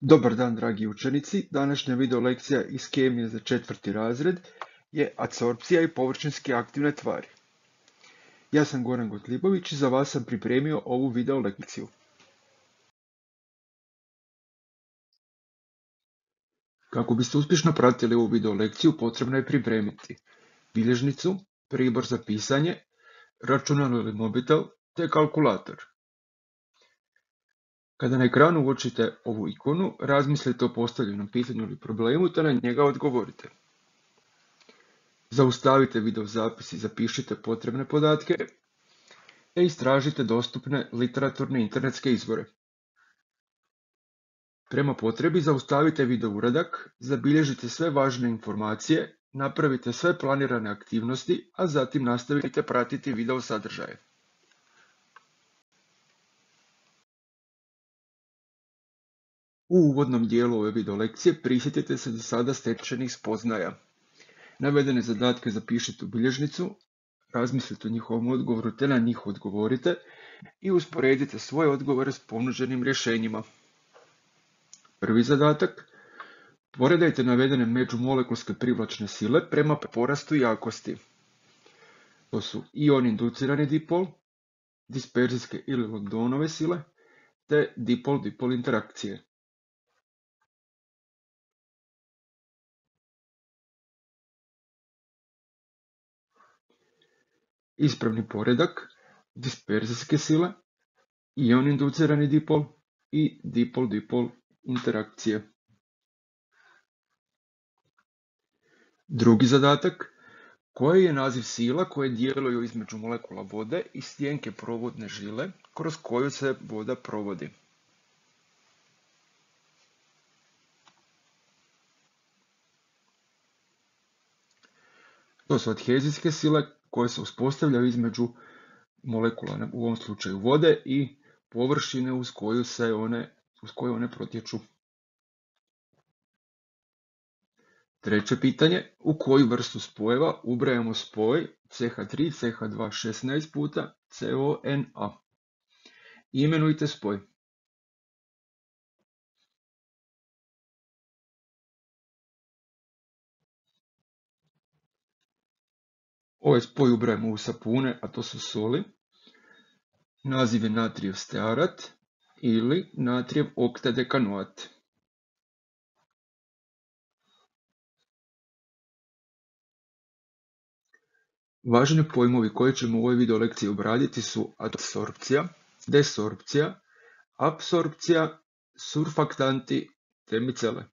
Dobar dan, dragi učenici. Današnja video lekcija iz kemije za 4. razred je apsorpcija i površinski aktivne tvari. Ja sam Goran Gotlibović i za vas sam pripremio ovu video lekciju. Kako biste uspješno pratili ovu video lekciju, potrebno je pripremiti bilježnicu, pribor za pisanje, računalo ili mobitel, te kalkulator. Kada na ekranu uočite ovu ikonu, razmislite o postavljenom pitanju ili problemu te na njega odgovorite. Zaustavite video zapis i zapišite potrebne podatke te istražite dostupne literaturne internetske izvore. Prema potrebi zaustavite video uradak, zabilježite sve važne informacije, napravite sve planirane aktivnosti, a zatim nastavite pratiti video sadržaje. U uvodnom dijelu ove video lekcije prisjetite se do sada stečenih spoznaja. Navedene zadatke zapišite u bilježnicu, razmislite o njihovom odgovoru te na njih odgovorite i usporedite svoje odgovore s ponuđenim rješenjima. Prvi zadatak. Poredajte navedene međumolekulske privlačne sile prema porastu jakosti. To su ion-inducirani dipol, disperzijske ili Londonove sile, te dipol-dipol interakcije. Ispravni poredak, disperzijske sile, ion-inducirani dipol i dipol-dipol interakcije. Drugi zadatak. Koji je naziv sila koje djeluju između molekula vode i stjenke provodne žile kroz koju se voda provodi? To su adhezijske sile koje se uspostavljaju između molekula, u ovom slučaju vode, i površine uz koju one protječu. Treće pitanje. U koju vrstu spojeva ubrajamo spoj CH3, CH2 16 puta CONA? Imenujte spoj. Ovaj spoj ubrajamo u sapune, a to su soli. Naziv je natrijev stearat ili natrijev oktadekanoat. Važni pojmovi koje ćemo u ovoj video lekciji obraditi su adsorpcija, desorpcija, apsorpcija, surfaktanti te micele.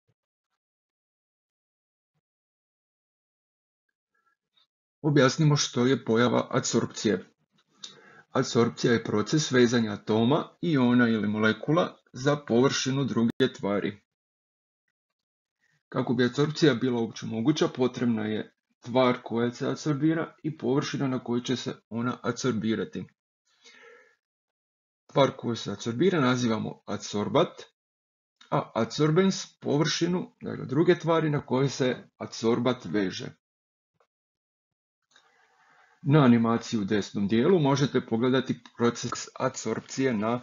Objasnimo što je pojava adsorpcije. Adsorpcija je proces vezanja atoma, iona ili molekula za površinu druge tvari. Kako bi adsorpcija bila uopće moguća, potrebna je tvar koja se adsorbira i površina na kojoj će se ona adsorbirati. Tvar koju se adsorbira nazivamo adsorbat, a adsorbens površinu, dakle druge tvari na koje se adsorbat veže. Na animaciji u desnom dijelu možete pogledati proces adsorpcije na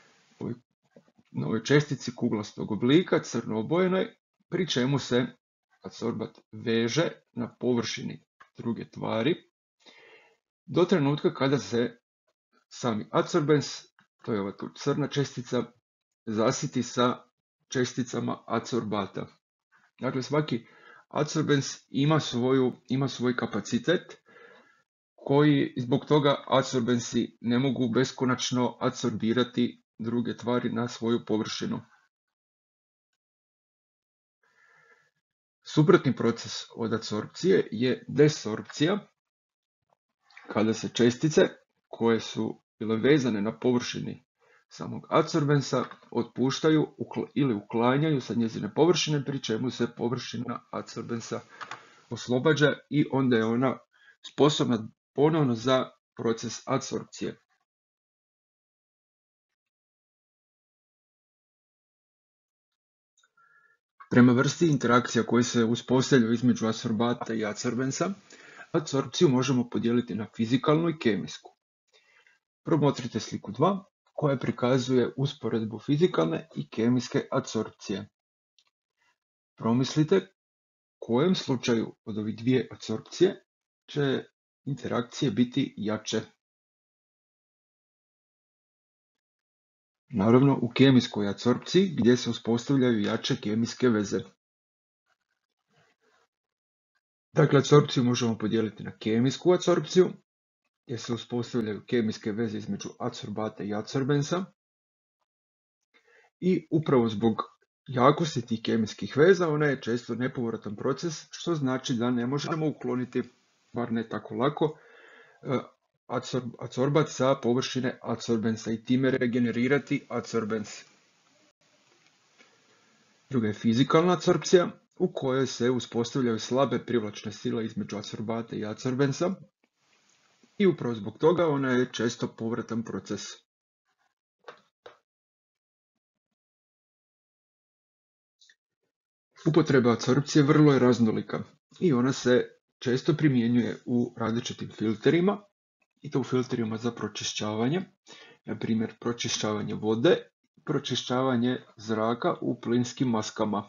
ovoj čestici kuglastog oblika, crno obojenoj, pri čemu se adsorbat veže na površini druge tvari do trenutka kada se sami adsorbens, to je ova tu crna čestica, zasiti sa česticama adsorbata. Dakle, svaki adsorbens ima svoj kapacitet koji zbog toga adsorbensi ne mogu beskonačno adsorbirati druge tvari na svoju površinu. Suprotni proces od adsorpcije je desorpcija, kada se čestice koje su bile vezane na površini samog adsorbensa otpuštaju ili uklanjaju sa njezine površine, pri čemu se površina adsorbensa oslobađa i onda je ona sposobna ponovno za proces adsorpcije. Prema vrsti interakcija koje se uspostavljaju između adsorbata i adsorbensa, adsorpciju možemo podijeliti na fizikalnu i kemijsku. Promotrite sliku 2, koja prikazuje usporedbu fizikalne i kemijske apsorpcije. Promislite kojem slučaju od ovih dvije apsorpcije će interakcije biti jače. Naravno, u kemijskoj apsorpciji gdje se uspostavljaju jače kemijske veze. Dakle, apsorpciju možemo podijeliti na kemijsku apsorpciju, gdje se uspostavljaju kemijske veze između apsorbata i apsorbensa. I upravo zbog jakosti tih kemijskih veza ona je često nepovratan proces, što znači da ne možemo ukloniti, bar ne tako lako, apsorbat sa površine apsorbensa i time regenerirati apsorbens. Druga je fizikalna apsorpcija u kojoj se uspostavljaju slabe privlačne sile između apsorbata i apsorbensa i upravo zbog toga ona je često povratan proces. Upotreba apsorpcije vrlo je raznolika i ona se često primjenjuje u različitim filterima, i to u filterima za pročišćavanje, na primjer pročišćavanje vode, pročišćavanje zraka u plinskim maskama.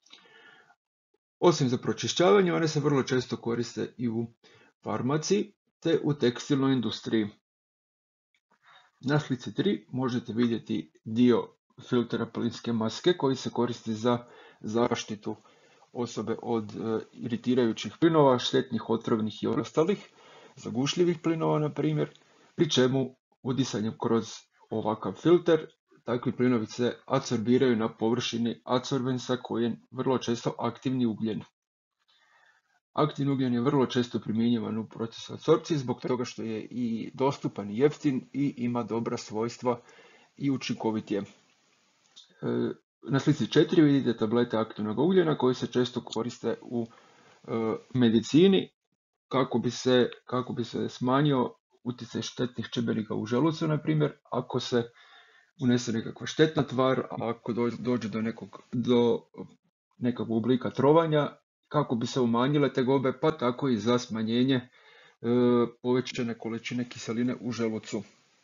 Osim za pročišćavanje, one se vrlo često koriste i u farmaciji te u tekstilnoj industriji. Na slici 3 možete vidjeti dio filtera plinske maske koji se koristi za zaštitu osobe od iritirajućih plinova, štetnih, otrovnih i ostalih, zagušljivih plinova na primjer, pri čemu udisanjem kroz ovakav filter takvi plinovi se apsorbiraju na površini apsorbensa koji je vrlo često aktivni ugljen. Aktivni ugljen je vrlo često primjenjivan u procesu apsorpcije zbog toga što je i dostupan i jeftin i ima dobra svojstva i učinkovit je. Na slici 4 vidite tablete aktivnog ugljena koji se često koriste u medicini kako bi se smanjio utjecaj štetnih čimbenika u želucu, na primjer, ako se unese nekakva štetna tvar, ako dođe do nekog oblika trovanja, kako bi se umanjile tegobe, pa tako i za smanjenje povećane količine kiseline u želucu.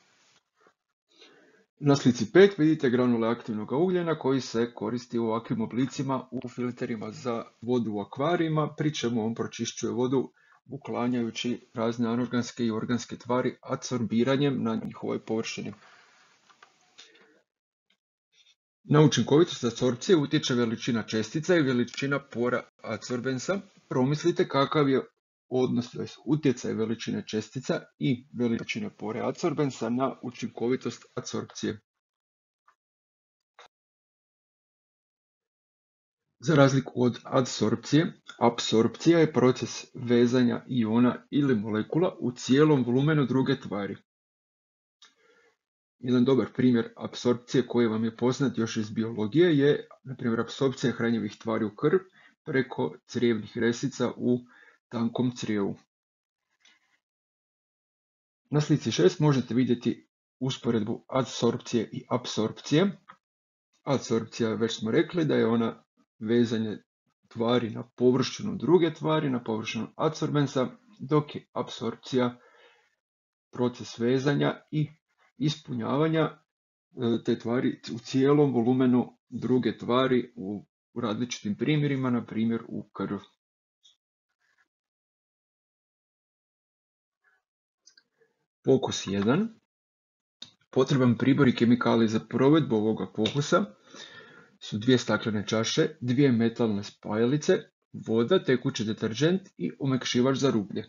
Na slici 5 vidite granule aktivnog ugljena koji se koristi u ovakvim oblicima u filterima za vodu u akvarijima, pri čemu on pročišćuje vodu uklanjajući razne anorganske i organske tvari apsorbiranjem na njihovoj površini. Na učinkovitost apsorpcije utječe veličina čestica i veličina pora apsorbensa. Promislite kakav je odnos, tj. utjecaj veličine čestica i veličine pore apsorbensa na učinkovitost apsorpcije. Za razliku od adsorpcije, apsorpcija je proces vezanja iona ili molekula u cijelom volumenu druge tvari. Jedan dobar primjer apsorpcije koji vam je poznat još iz biologije je, na primjer, apsorpcija hranjivih tvari u krv preko crijevnih resica u tankom crijevu. Na slici 6 možete vidjeti usporedbu adsorpcije i apsorpcije. Adsorpcija, već smo rekli da je ona vezanje tvari na površinu druge tvari, na površinu apsorbensa, dok je apsorpcija proces vezanja i ispunjavanja te tvari u cijelom volumenu druge tvari u različitim primjerima, na primjer u krv. Pokus 1. Potreban pribor i kemikalij za provedbu ovoga pokusa su 2 staklene čaše, 2 metalne spajalice, voda, tekući deterdžent i omekšivač za rublje.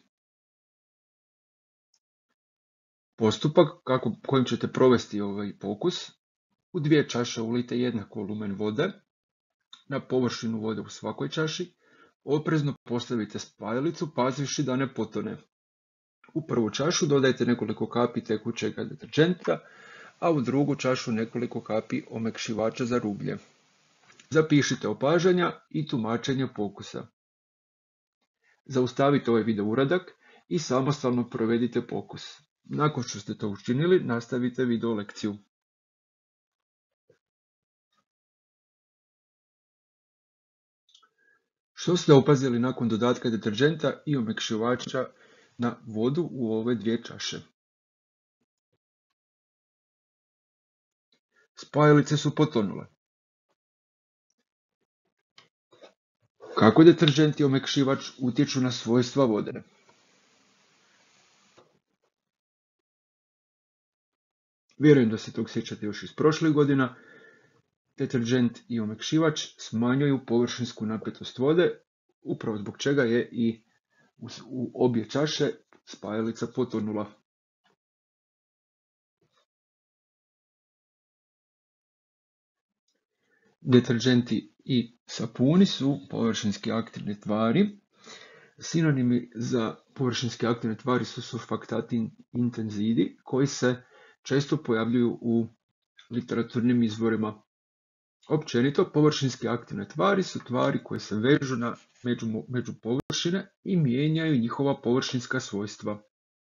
Postupak kojim ćete provesti ovaj pokus: u 2 čaše ulite jednak volumen vode, na površinu vode u svakoj čaši oprezno postavite spajalicu pazivši da ne potone. U prvu čašu dodajte nekoliko kapi tekućeg deterdženta, a u drugu čašu nekoliko kapi omekšivača za rublje. Zapišite opažanja i tumačenja pokusa. Zaustavite ovaj video uradak i samostalno provedite pokus. Nakon što ste to učinili, nastavite video lekciju. Što ste opazili nakon dodatka deterdženta i omekšivača na vodu u ove 2 čaše? spajalice su potonule. Kako deterdžent i omekšivač utječu na svojstva vode? Vjerujem da se tog sjećate još iz prošlih godina. Deterdžent i omekšivač smanjuju površinsku napetost vode, upravo zbog čega je i u obje čaše spajalica potonula. Deterdženti i sapuni su površinski aktivne tvari. Sinonimi za površinski aktivne tvari su surfaktati intenzidi koji se često pojavljuju u literaturnim izvorima. Općenito, površinski aktivne tvari su tvari koje se vežu na međupovršine i mijenjaju njihova površinska svojstva.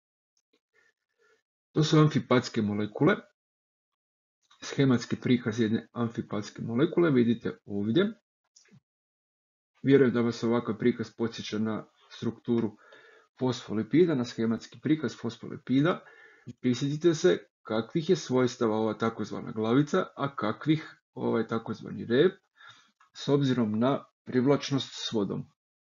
To su amfipatske molekule. Schematski prikaz jedne amfipatske molekule vidite ovdje. Vjerujem da vas ovakav prikaz podsjeća na strukturu fosfolipida, na schematski prikaz fosfolipida. Prisjetite se kakvih je svojstava ova takozvana glavica, a kakvih ovaj takozvani rep, s obzirom na privlačnost s vodom.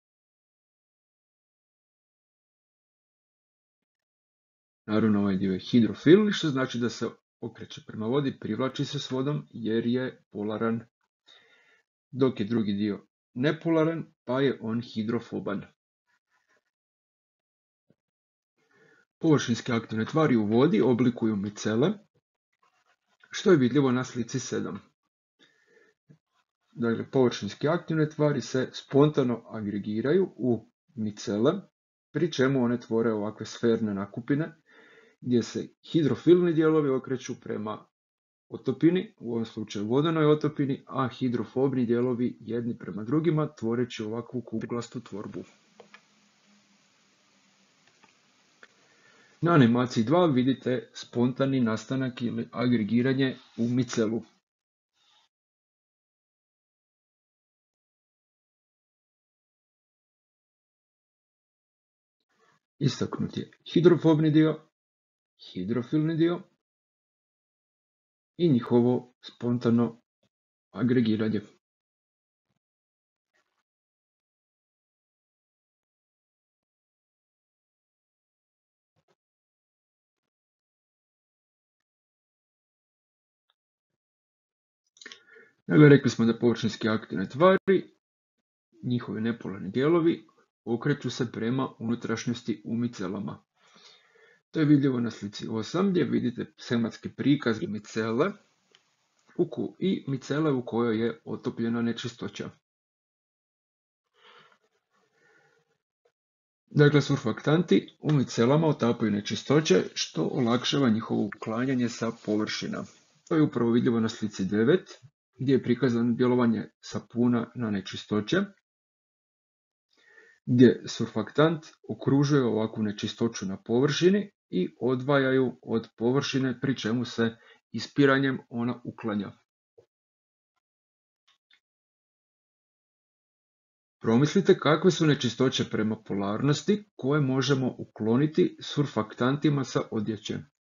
Naravno, ovaj dio je hidrofilni, što znači da se okreće prema vodi, privlači se s vodom jer je polaran, dok je drugi dio nepolaran, pa je on hidrofoban. Površinske aktivne tvari u vodi oblikuju micele, što je vidljivo na slici 7. Dakle, površinske aktivne tvari se spontano agregiraju u micele, pri čemu one tvore ovakve sferne nakupine, gdje se hidrofilni dijelovi okreću prema otopini, u ovom slučaju vodanoj otopini, a hidrofobni dijelovi jedni prema drugima, tvoreći ovakvu kuglastu tvorbu. Na animaciji 2 vidite spontani nastanak ili agregiranje u micelu. Istaknut je hidrofobni dio, hidrofilni dio i njihovo spontano agregiranje. Dakle, rekli smo da površinski aktivne tvari, njihovi nepolarni dijelovi, okreću se prema unutrašnjosti u micelama. To je vidljivo na slici 8 gdje vidite schematski prikaz micele i micele u kojoj je otopljena nečistoća. Dakle, surfaktanti u micelama otapaju nečistoće što olakšava njihovo uklanjanje sa površina. To je upravo vidljivo na slici 9 gdje je prikazano djelovanje sapuna na nečistoće, gdje surfaktant okružuje ovakvu nečistoću na površini i odvajaju od površine, pri čemu se ispiranjem ona uklanja. Promislite kakve su nečistoće prema polarnosti koje možemo ukloniti surfaktantima sa odjeće.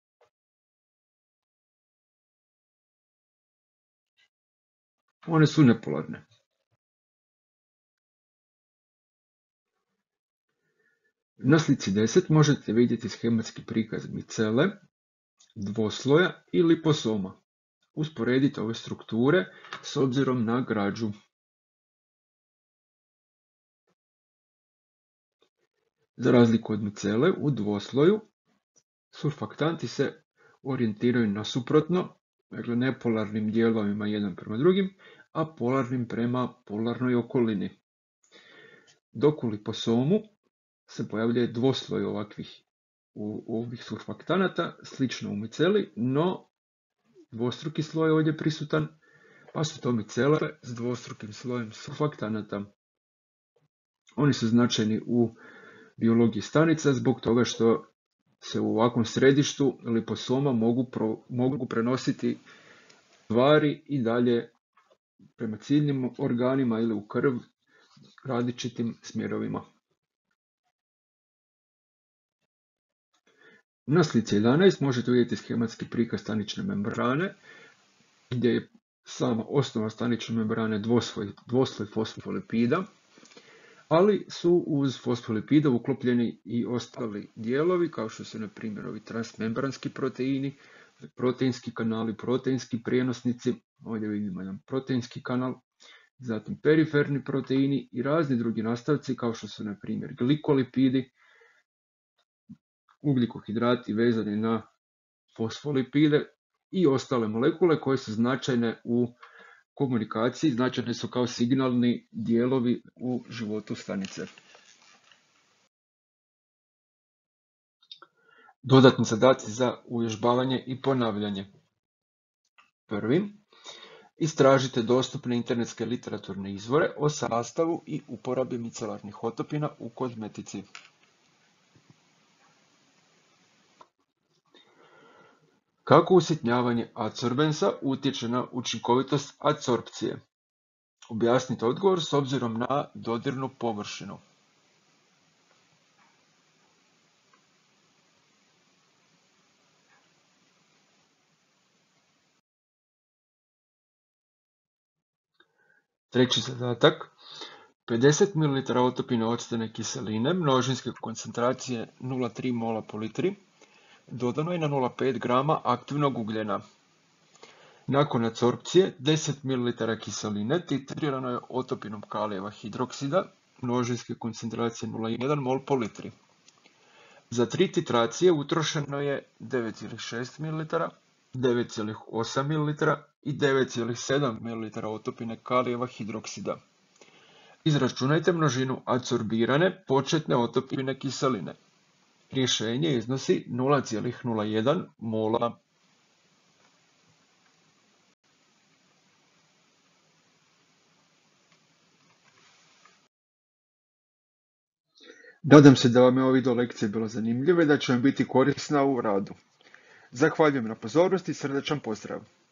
One su nepolarne. Na slici 10 možete vidjeti schematski prikaz micele, dvosloja i liposoma. Usporedite ove strukture s obzirom na građu. Za razliku od micele, u dvosloju surfaktanti se orijentiraju nasuprotno, dakle nepolarnim dijelovima jedan prema drugim, a polarnim prema polarnoj okolini. Dok u liposomu se pojavljuje dvosloj ovih surfaktanata, slično u miceli, no dvostruki sloj je ovdje prisutan, pa su to micele s dvostrukim slojem surfaktanata. Oni su značajni u biologiji stanica zbog toga što se u ovakvom središtu liposoma mogu prenositi tvari i dalje prema ciljnim organima ili u krv različitim smjerovima. Na slici 11 možete vidjeti schematski prikaz stanične membrane, gdje je sama osnova stanične membrane dvosloj fosfolipida, ali su uz fosfolipide uklopljeni i ostali dijelovi, kao što su na primjer ovi transmembranski proteini, proteinski kanali, proteinski prijenosnici, ovdje vidimo jedan proteinski kanal, zatim periferni proteini i razni drugi nastavci kao što su na primjer glikolipidi, ugljikohidrati vezani na fosfolipide i ostale molekule koje su značajne u komunikaciji, značajne su kao signalni dijelovi u životu stanice. Dodatni zadaci za uvježbavanje i ponavljanje. Prvi, istražite dostupne internetske literaturne izvore o sastavu i uporabi micelarnih otopina u kozmetici. Kako usitnjavanje adsorbensa utječe na učinkovitost adsorpcije? Objasnite odgovor s obzirom na dodirnu površinu. Treći zadatak. 50 ml otopine octane kiseline množinske koncentracije 0,3 mola po litri dodano je na 0,5 grama aktivnog ugljena. Nakon adsorpcije 10 ml kiseline titrirano je otopinom kalijeva hidroksida množinske koncentracije 0,1 mol po litri. Za 3 titracije utrošeno je 9,6 ml, 9,8 ml i 9,7 ml otopine kalijeva hidroksida. Izračunajte množinu adsorbirane početne otopine kiseline. Rješenje iznosi 0,01 mola. Nadam se da vam je ova video lekcija bila zanimljiva i da će vam biti korisna u radu. Zahvaljujem na pozornosti i srdačan pozdrav!